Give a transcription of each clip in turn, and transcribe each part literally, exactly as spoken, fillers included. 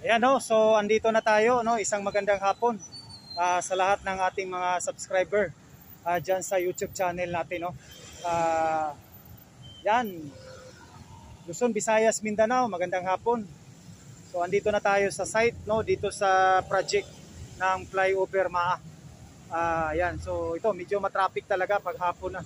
Ayan no, so andito na tayo no, isang magandang hapon uh, sa lahat ng ating mga subscriber uh, dyan sa YouTube channel natin no. Uh, yan, Luzon, Visayas, Mindanao, magandang hapon. So andito na tayo sa site no, dito sa project ng flyover M A A. Uh, yan, so ito medyo matraffic talaga pag hapon na.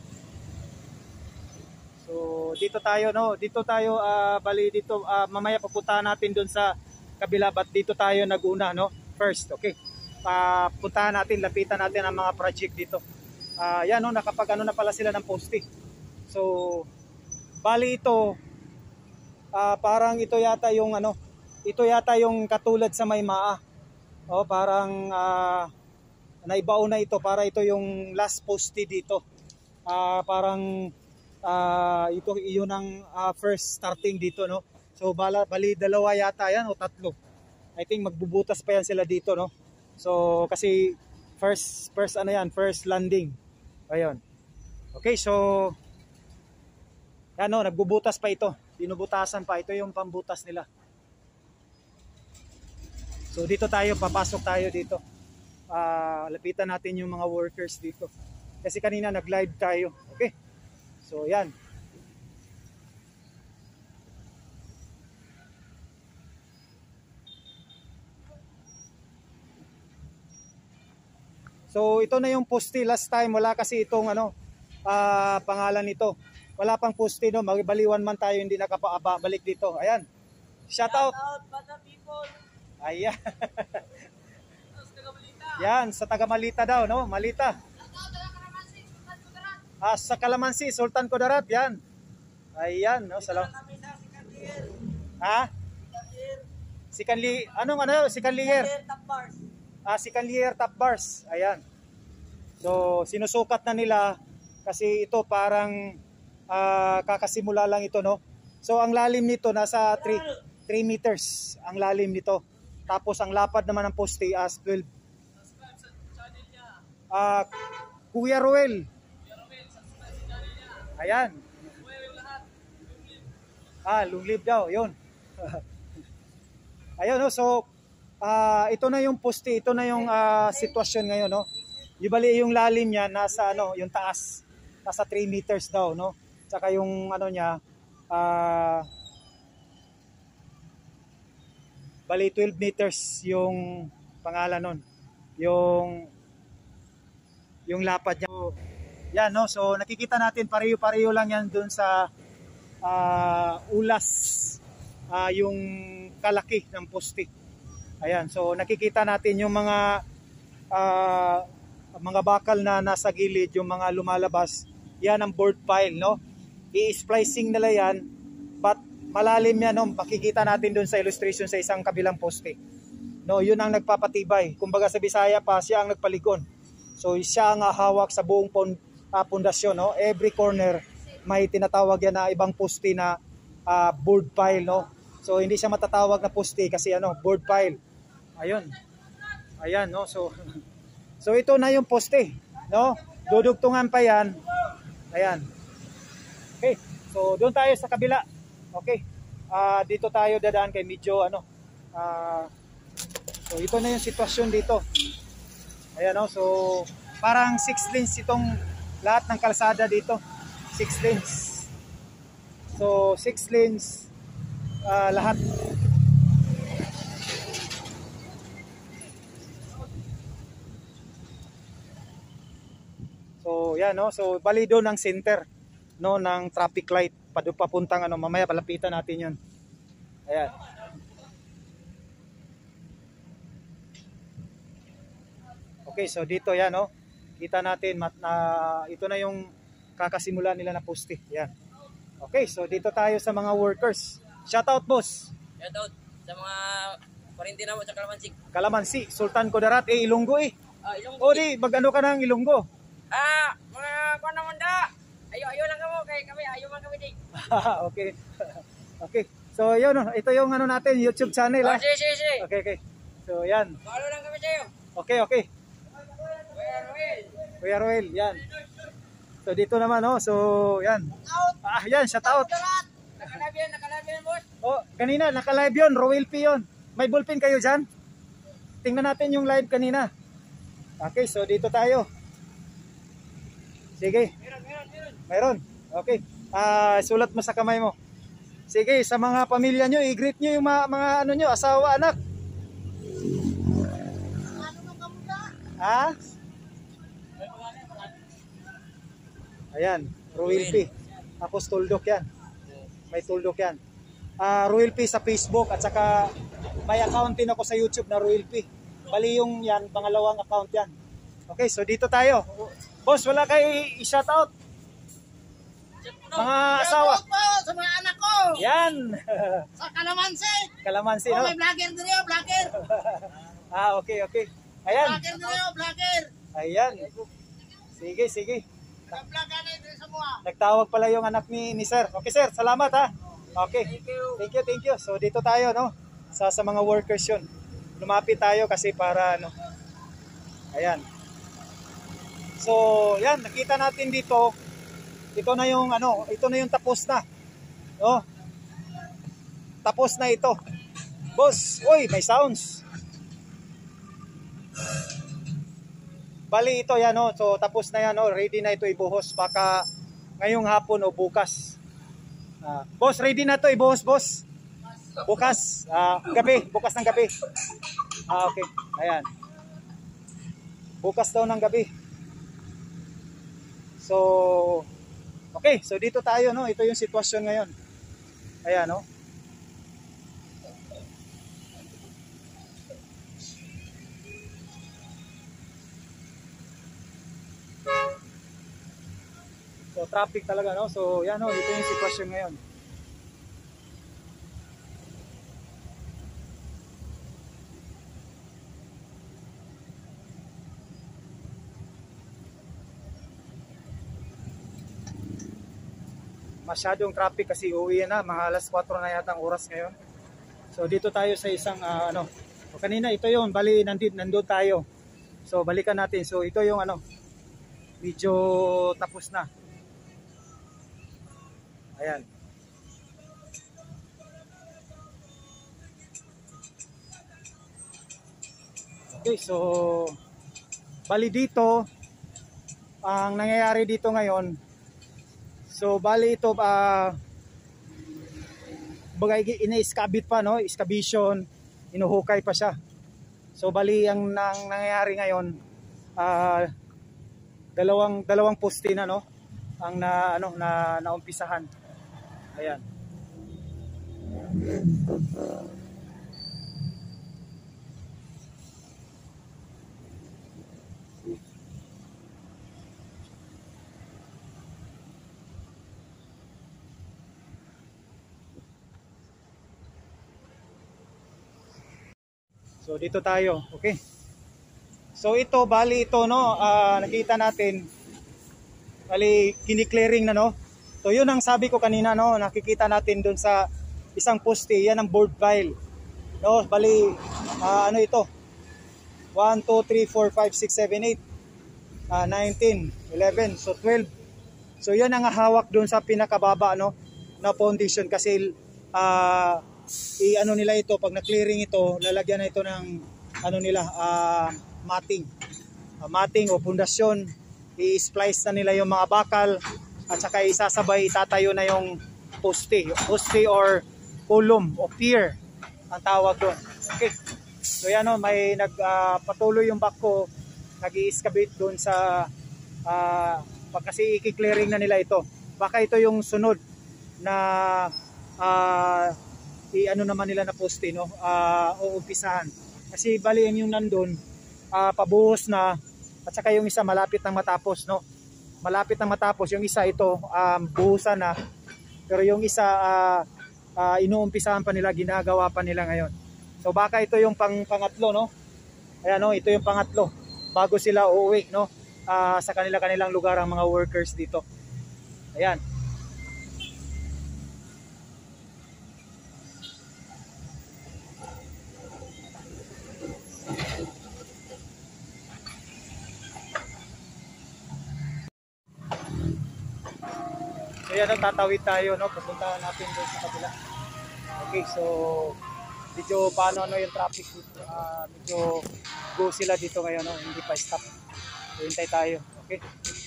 So dito tayo no, dito tayo uh, bali dito uh, mamaya pupuntahan natin doon sa kabila, but dito tayo naguna no, first, okay. Papuntahan natin, lapitan natin ang mga project dito. Uh, yan no, nakapag ano na pala sila ng poste. So bali ito uh, parang ito yata yung ano, ito yata yung katulad sa may M A A. Oh, parang uh, naibao na ito, para ito yung last poste dito. Uh, parang uh, ito iyon ang uh, first starting dito no. So bala, bali dalawa yata yan o tatlo. I think magbubutas pa yan sila dito no. So kasi first first ano yan, first landing. Ayun. Okay, so yan no, nagbubutas pa ito. Binubutasan pa, ito yung pambutas nila. So dito tayo, papasok tayo dito. Uh, lapitan natin yung mga workers dito. Kasi kanina nag-live tayo. Okay. So yan. So ito na yung poste. Last time wala kasi itong ano, uh, pangalan nito. Wala pang poste no, magbaliwan man tayo hindi nakabalik dito. Ayan. Shout out. Shout out para people. Ayan. Yan, sa taga Malita daw no, Malita. Ah, sa Kalamansi, Sultan Kudarat, yan. Ayan no, salamat. Ha? Si Kanli, anong ano, si Kanlier? Ah, si Kanlier Top Bars. Ayan. So, sinusukat na nila kasi ito parang uh, kakasimula lang ito, no? So, ang lalim nito nasa three meters. Ang lalim nito. Tapos, ang lapad naman ng poste as twelve. Ah, uh, Kuya Roel. Ayan. Ah, lunglib daw, yun. Ayun, no? So, Uh, ito na yung poste, ito na yung uh, sitwasyon ngayon no. Ibali yung lalim niya nasa ano, yung taas nasa three meters daw no. Saka yung ano niya uh, bali twelve meters yung pangalan nun. Yung yung lapad niya. So, yan no. So nakikita natin pareho-pareho lang yan dun sa uh, ulas uh, yung kalaki ng poste. Ayan, so nakikita natin yung mga uh, mga bakal na nasa gilid, yung mga lumalabas, yan ang board pile, no? I-splicing nila yan, but malalim yan, no? Makikita natin dun sa illustration sa isang kabilang poste. No, yun ang nagpapatibay. Kumbaga sa Bisaya pa, siya ang nagpaligon. So siya ang hawak sa buong uh, pundasyon, no? Every corner may tinatawag yan na ibang poste na uh, board pile, no? So hindi siya matatawag na poste kasi ano, board pile. Ayun. Ayan no. So So ito na yung poste, no? Dudugtungan pa 'yan. Ayan. Okay. So doon tayo sa kabila. Okay. Ah uh, dito tayo dadaan kay medyo ano. Ah uh, So ito na yung sitwasyon dito. Ayan no. So parang six lanes itong lahat ng kalsada dito. six lanes. So six lanes uh, lahat. So yan no, so bali doon ang center no ng traffic light papuntang ano, mamaya palapitan natin 'yon. Ayan. Okay, so dito yan no. Kita natin mat, uh, ito na yung kakasimula nila na poste. Yan. Okay, so dito tayo sa mga workers. Shout out boss. Shout out sa mga parintina mo sa Kalamansi. Kalamansi, Sultan Kudarat, eh Ilonggo eh. Ah, Ilonggo. O di, mag-ano ka ng Ilonggo? Ah, mga kuan naman da. Ayo ayo lang kamo kay kami, ayo man kami di. Okay. Okay. So yun, ito yung ano natin, YouTube channel Oh, ha. sige, sige, sige. Okay, okay. So yan. Follow lang kami sayo. Okay, okay. Kuya Roel. Kuya Roel, yan. So dito naman oh, so yan. Ah, yan, shout out. Nakalive yan, nakalive yan boss. Oh, kanina naka-live yun, Roel P yun. may ballpen kayo dyan? Tingnan natin yung live kanina. Okay, so dito tayo. Sige. Meron, meron, meron. Mayroon. Okay. Ah, sulat mo sa kamay mo. Sige, sa mga pamilya nyo, i-greet nyo yung mga, mga ano nyo, asawa, anak. Ha? Ayan, Royal P. Tapos tuldok yan. May tuldok yan. Uh, Royal P sa Facebook at saka may account din ako sa YouTube na Royal P. Bali yung yan, pangalawang account yan. Okay, so dito tayo. Boss, wala kayo i-shout out? Mga asawa. Shout out po sa mga anak ko. Yan. Sa Kalamansi. Kalamansi, Oh, no? may vlogger din yun, vlogger. Ah, okay, okay. Ayan. Vlogger din yun, vlogger. Ayan. Sige, sige. Nag-vlog na din sa mga. Nagtawag pala yung anak ni, ni sir. Okay sir, salamat ha. Okay. Thank you. Thank you, thank you. So dito tayo, no? Sa, sa mga workers yun. Lumapit tayo kasi para, ano. Ayan. So, yan. Nakita natin dito. Ito na yung, ano, ito na yung tapos na. No? Tapos na ito. Boss, uy, may sounds. Bali ito yan, no? So tapos na yan, no? Ready na ito ibuhos baka ngayong hapon o bukas. Uh, boss, ready na to ibuhos, boss. Bukas, uh, gabi, bukas ng gabi. Ah, okay. Ayan. Bukas daw ng gabi. So okay, so dito tayo, no? Ito yung sitwasyon ngayon. Ayan, no? So traffic talaga, no? So yan, no, ito yung sitwasyon ngayon. Masyadong traffic kasi uwi na, mga alas kwatro na yata ang oras ngayon. So dito tayo sa isang uh, ano, o, kanina ito yung bali nandito nandoon tayo. So balikan natin. So ito yung ano, medyo tapos na. Ayan. Okay, so bali dito ang nangyayari dito ngayon. So bali ito uh, bagay ina-iskabit pa, no? Excavation, inuhukay pa siya. So bali ang nang, nangyayari ngayon uh, dalawang dalawang poste na, no? Ang na ano na naumpisahan. Ayan. So dito tayo, okay? So ito, bali ito, no, uh, nakita natin, bali kini-clearing na, no? So yun ang sabi ko kanina, no, nakikita natin dun sa isang poste, yan ang board pile. No, bali, uh, ano ito? one, two, three, four, five, six, seven, eight, uh, nineteen, eleven, so twelve. So yan ang hawak dun sa pinakababa, no, na foundation kasi uh, i-ano nila ito, pag na-clearing ito, lalagyan na ito ng ano nila, uh, matting. Uh, matting o pundasyon, i-splice na nila yung mga bakal at saka isasabay, itatayo na yung poste, poste or column o pier ang tawag doon. Okay. So yan, no, may nagpatuloy uh, yung bako, nag-i-excavate doon sa uh, pag kasi i-clearing na nila ito. Baka ito yung sunod na uh, i-ano naman nila na poste, no, uh, uumpisahan. Kasi bali yung nandun, uh, pabuhos na, at saka yung isa malapit nang matapos, no. Malapit nang matapos, yung isa ito, um, buhusan na, pero yung isa, uh, uh, inuumpisahan pa nila, ginagawa pa nila ngayon. So baka ito yung pang pangatlo, no. Ayan, no, ito yung pangatlo, bago sila uuwi, no, uh, sa kanila-kanilang lugar ang mga workers dito. Ayan. So yan, tatawid tayo, no, pupuntahan natin doon sa kabila. Okay, so medyo paano ano yung traffic dito. Uh, medyo go sila dito ngayon, no? Hindi pa stop. So, hintay tayo. Okay?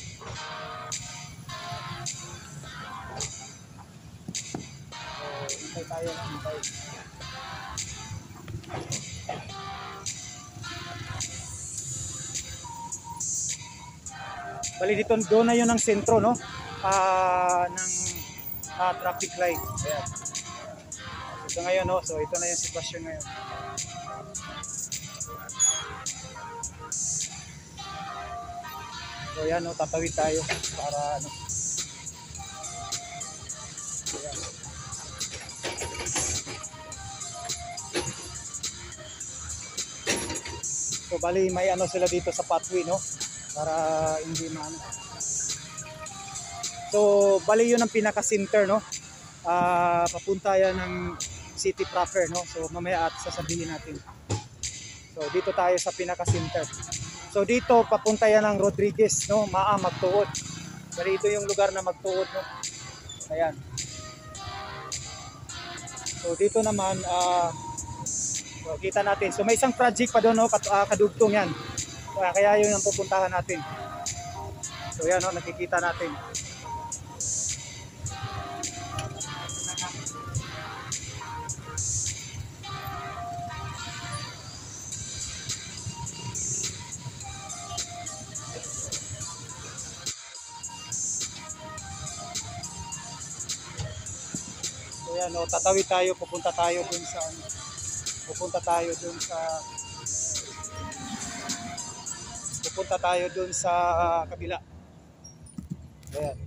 So, hintay tayo ng hintay. Bali dito, doon na yun ang sentro, no? Uh, ng uh, traffic light. Ayan. Ito ngayon, no? So ito na yung sitwasyon ngayon. So yan, no? Tatawid tayo para ano. Ayan. So bali may ano sila dito sa pathway, no? Para hindi maano. So bali yun ang pinaka-center, no? Uh, papunta yan ng city proper, no? So mamaya at sasabihin natin. So dito tayo sa pinaka-center. So dito papunta yan ng Rodriguez, no? Maa magtuod. Bali ito yung lugar na magtuod, no? Ayan. So dito naman uh, so, kita natin. So may isang project pa doon, no? Kadugtong yan. Kaya, kaya yun ang pupuntahan natin. So yan, no? Nakikita natin. So yan, no? Tatawid tayo, pupunta tayo dun sa pupunta tayo dun sa pupunta tayo dun sa uh, kabila. Ayan.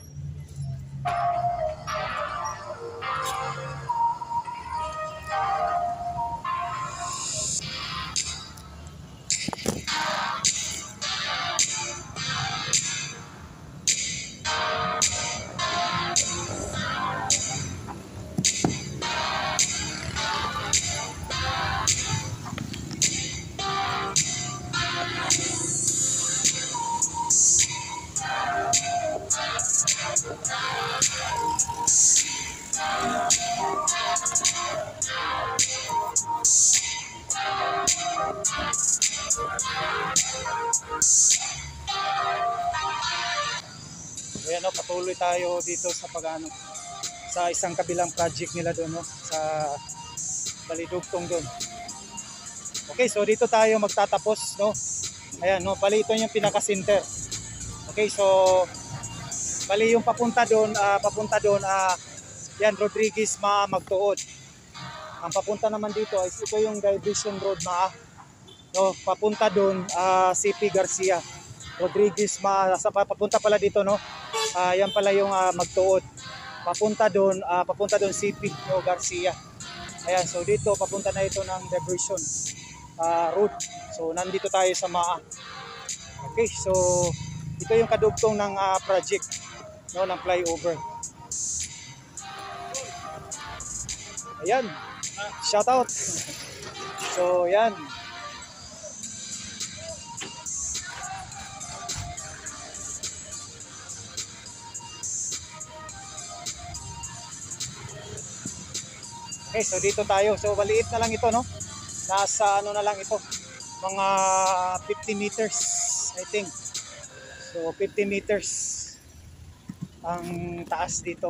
Ayan, no, patuloy tayo dito sa pag-ano sa isang kabilang project nila doon, no, sa Balidugtong doon. Okay, so dito tayo magtatapos, no. Ayan, no, bali ito yung pinaka-center. Okay, so bali yung papunta doon, uh, papunta doon uh, yan Rodriguez Maa magtuod. Ang papunta naman dito is ito yung Diversion Road Maa. No, papunta doon uh, C P Garcia. Rodriguez Maa sa papunta pala dito, no. Uh, yan pala yung uh, magtuod. Papunta doon, uh, papunta doon C P no, Garcia. Ayan, so dito papunta na ito ng diversion uh, road. So nandito tayo sa Maa. Okay, so ito yung kadugtong ng uh, project, no, ng flyover. Ayan. Shout out. So yan. Okay, so dito tayo. So maliit na lang ito, no? Nasa ano na lang ito, mga fifty meters, I think. So fifty meters ang taas dito.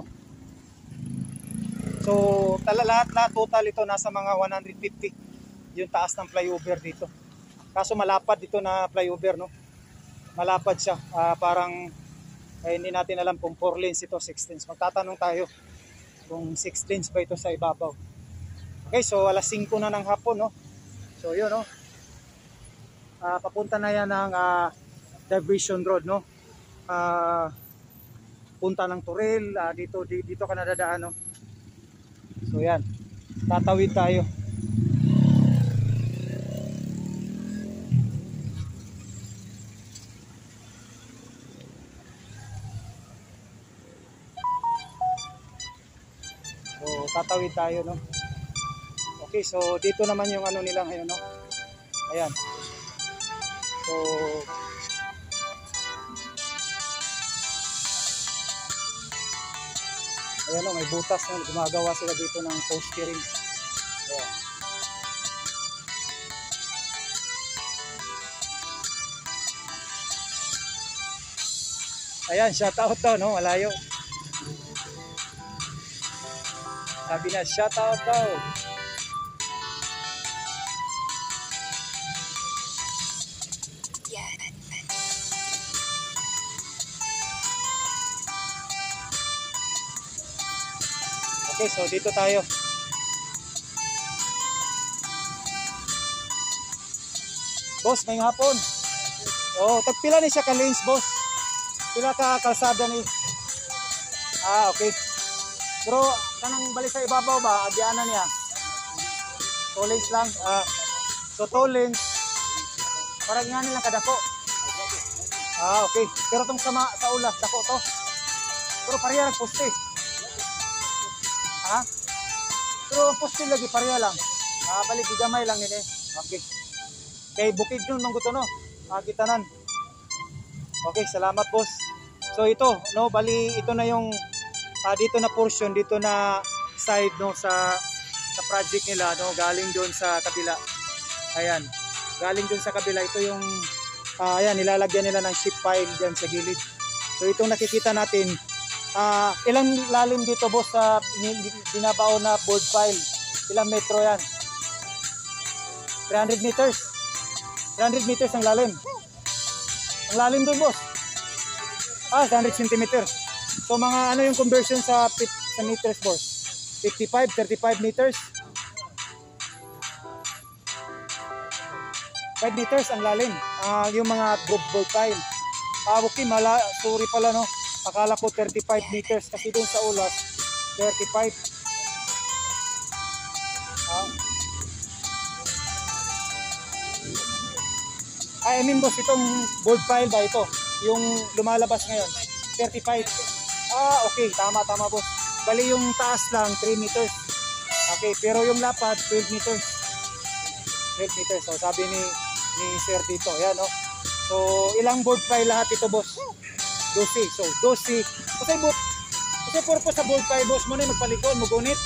So lahat lahat total ito nasa mga one hundred fifty yung taas ng flyover dito. Kaso malapad dito na flyover, no? Malapad siya. Uh, parang eh, hindi natin alam kung four lanes ito, six lanes. Magtatanong tayo kung six lanes ba ito sa ibabaw. Okay, so alas singko na ng hapon, no? So yun, no? Uh, papunta na yan ng uh, Diversion Road, no? Uh, punta ng Turel, uh, dito, dito ka nadadaan, no? So yan, tatawid tayo. So tatawid tayo, no? Okay, so dito naman yung ano nila ngayon, no? Ayan. So ayan, no, may butas, no? Gumagawa sila dito ng post steering. Ayan. Ayan, shout out daw, no? Malayo. Sabi na, shout out daw. Okay, so dito tayo. Boss, may hapon. Oh, tagpila ni siya ka lanes, boss. Pila ka kalsada ni. Ah, okay. Pero kanang balik sa ibabaw ba, agianan niya. Two lanes lang. Ah, so two lanes. Parang nga nilang kadako. Ah, okay. Pero tong sama sa ulas, dako to. Pero pareha nagposte. Ha? Pero poste lagi pareha lang. Ah, balik gamay lang ini. Okay. Kay bukid nun mangguto no. Ah, kitanan. Okay, salamat boss. So ito, no, bali ito na yung ah, dito na portion, dito na side no sa sa project nila no, galing doon sa kabila. Ayan. Galing doon sa kabila, ito yung ah, ayan, nilalagyan nila ng ship pile diyan sa gilid. So itong nakikita natin, ah, ilang lalim dito boss sa dinabao na board pile? Ilang metro yan? three hundred meters. three hundred meters ang lalim. Ang lalim doon boss. Ah, one hundred centimeters. So mga ano yung conversion sa, sa meters boss? fifty-five, thirty-five meters. five meters ang lalim. Ah, yung mga board pile. Ah, okay, mala, sorry pala no. Akala ko thirty-five meters kasi doon sa ulas thirty-five. Ah. I mean boss, itong board pile ba ito? Yung lumalabas ngayon, thirty-five. Ah, okay, tama tama boss. Bali yung taas lang three meters. Okay, pero yung lapad twelve meters. twelve meters. So sabi ni ni sir dito, ayan no. So ilang board pile lahat ito boss? twelve. So twelve. Kasi boss, kasi purpose sa board pile boss mo na magpalikon, mugunit.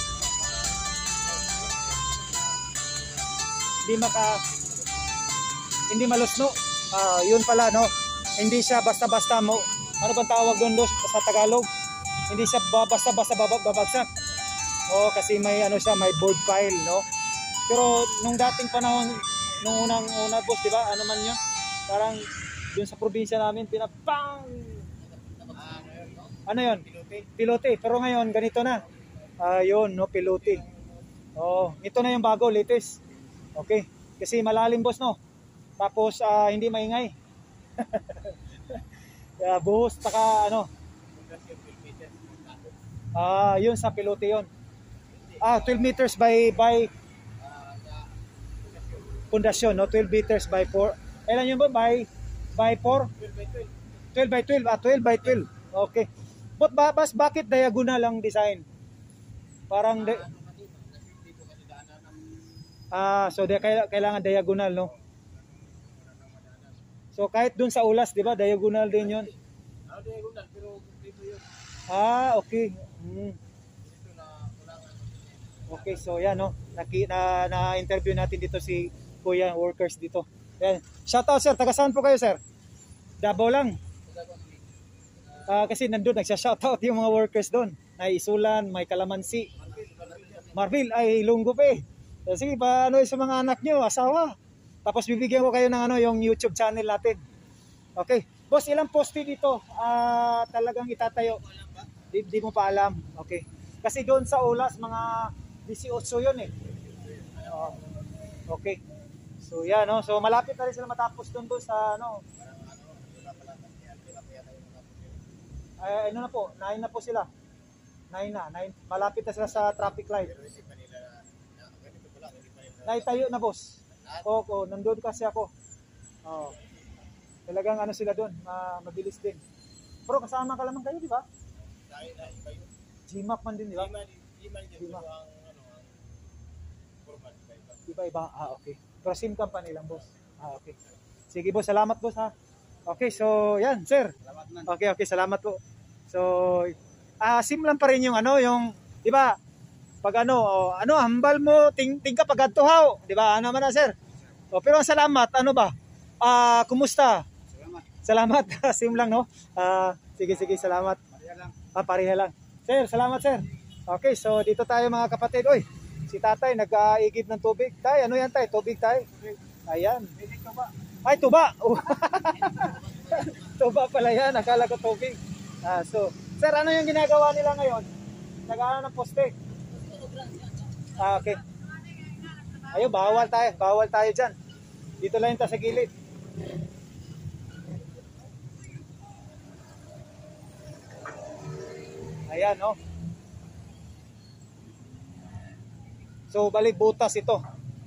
Hindi maka hindi malusno. Ah, yun pala no. Hindi siya basta-basta mo. Ano bang tawag doon dos sa Tagalog? Hindi siya basta-basta babagsak. Oh, kasi may ano siya, may board pile, no. Pero nung dating panahon, nung unang-una boss, di ba? Ano man 'yun? Parang doon sa probinsya namin pinapang ano 'yun? Pilote. Pilote. Pero ngayon ganito na. Ah, 'yun, no, pilote. Oh, ito na yung bago, latest. Okay. Kasi malalim boss, no. Tapos uh, hindi maingay. uh, buhos taka ano. Ah, yun sa pilote yun. Ah, twelve meters by by pundasyon, no? twelve meters by four. Ilan yun ba? By by four? twelve by twelve. Ah, twelve by twelve. Okay. But ba, bas, bakit diagonal ang design? Parang de Ah, so de kailangan diagonal, no? So kahit dun sa ulas, di ba, diagonal din yun? Ah, diagonal, pero dito yun. Ah, okay. Hmm. Okay, so yan, no. Naki, na, na-interview natin dito si Kuya, workers dito. Yan. Shout out, sir. Taga saan po kayo, sir? Davao lang. Ah, kasi nandun, nagsha-shout out yung mga workers doon. May Isulan, may Kalamansi. Marville, ay Ilonggo pa eh. So, sige, paano sa mga anak nyo, asawa? Tapos bibigyan ko kayo ng ano, yung YouTube channel natin. Okay. Boss, ilang poste dito uh, talagang itatayo? Di, di mo pa alam. Okay. Kasi doon sa ulas, mga eighteen yun eh. Uh, okay. So yan, no? So malapit na rin sila matapos doon doon sa ano. Ay, ano na po, nine na po sila. nine na, nine. Malapit na sila sa traffic light. Naitayo na boss. Oo, oh, oh, nandun kasi ako. Oh. Talagang ano sila doon, uh, mabilis din. Pero kasama ka lamang kayo, di ba? G MAP man din, di ba? G MAP. Iba iba. Ah, okay. Pero same company lang, boss. Ah, okay. Sige, boss, salamat boss ha. Okay, so yan, sir. Salamat man. Okay, okay, salamat po. So, ah, sim lang pa rin yung ano, yung, di ba? Pag ano, oh, ano, hambal mo, ting, ting ka pag adtuhaw, di ba? Ano man na, sir? Oh, pero salamat, ano ba? Ah, kumusta? Salamat. Salamat. Sim lang, no? Ah, Sige, sige, salamat. Pareha lang. Ah, pareha lang. Sir, salamat sir. Okay, so dito tayo mga kapatid. Uy, si tatay nag-aigib ng tubig. Tay, ano yan tay? Tubig tay? Ayan. Ay, tuba. Tuba pala yan. Akala ko tubig. Ah, so, sir, ano yung ginagawa nila ngayon? Nag-ano ng poste? Ah, okay. Ayun, bawal tayo. Bawal tayo dyan. Dito lang yung sa gilid. Ayan, no? So, balik butas ito.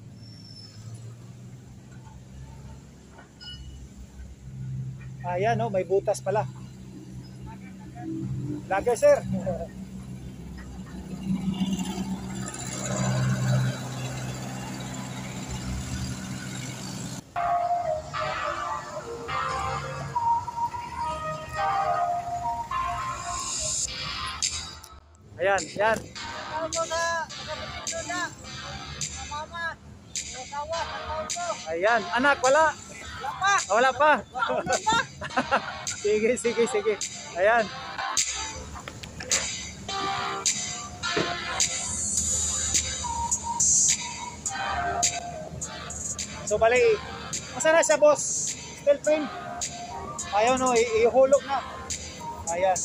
Ayan, no? May butas pala. Lagay, sir. Ayan, yan. Tawag mo na, nakapatino na. Mama, asawa, tawag mo. Ayan, anak, wala. Wala pa. Ah, wala pa. Wala pa. Sige, sige, sige. Ayan. So, bali, masa na siya, boss? Steel frame. Ayaw, no, i- ihulog na. Ayan.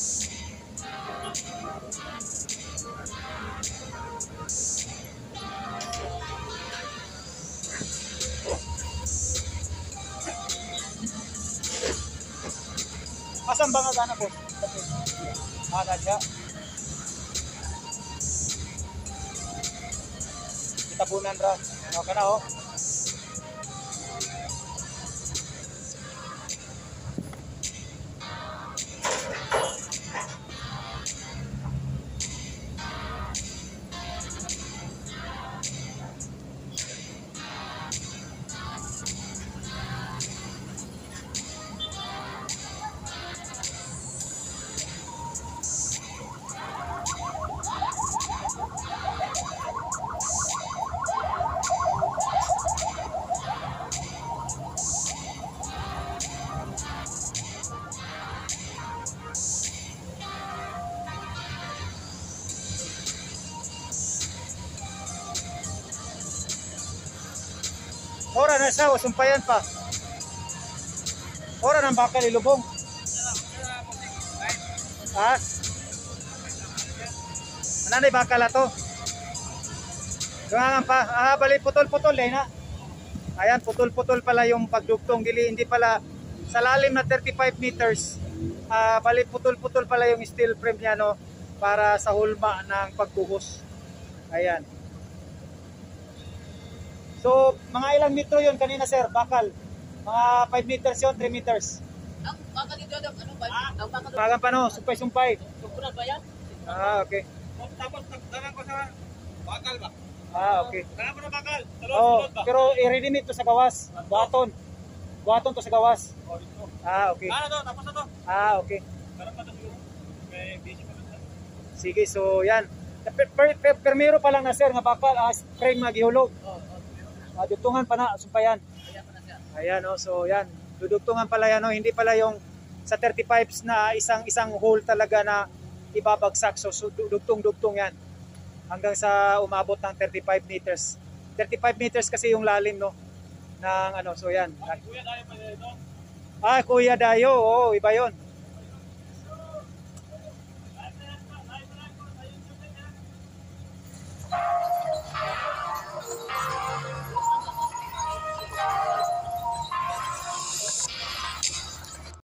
Asan ba nga gana, boss? Ah, nadya. Itabunan ra. Okay na, oh. Ora na siya, sumpayan pa. Ora ng bakal ilubong. Ha? Ananay bakal ato. Gangan pa. Ah, bali putol-putol eh na. Ayan, putol-putol pala yung pagdugtong. Dili, hindi pala sa lalim na thirty-five meters. Ah, bali putol-putol pala yung steel frame niya, no, para sa hulma ng pagbuhos. Ayan. So, mga ilang metro yun kanina, sir? Bakal. Mga five meters yun, three meters. Ang bakal dito, ano ba? Ang bakal Pagan pa, no? Sumpay-sumpay. Sumpay ba yan? Ah, okay. Tapos nagdagan ko sa bakal ba? Ah, okay. Dagan ko na bakal. Oh, Talon-talon ba? pero i-ready to sa gawas. Buhaton. Buhaton to sa gawas. Oh, dito. Ah, okay. Ano to? Tapos na to. Ah, okay. Karap pa to siguro. May busy pa to. Sige, so yan. Per, per, per, permiro pa lang na, sir, nga bakal, ah, frame nga gihulog. Oo, oo. Ah, dugtungan pa na, sumpayan. Kaya pa na siya. Ayan, oh, so yan. Dudugtungan pala yan, oh. Hindi pala yung sa thirty-fives na isang isang hole talaga na ibabagsak. So, so dugtong-dugtong yan. Hanggang sa umabot ng thirty-five meters. thirty-five meters kasi yung lalim, no, ng ano, so yan. Kuya tayo pa dito. Ah, Kuya Dayo, oo, iba yon.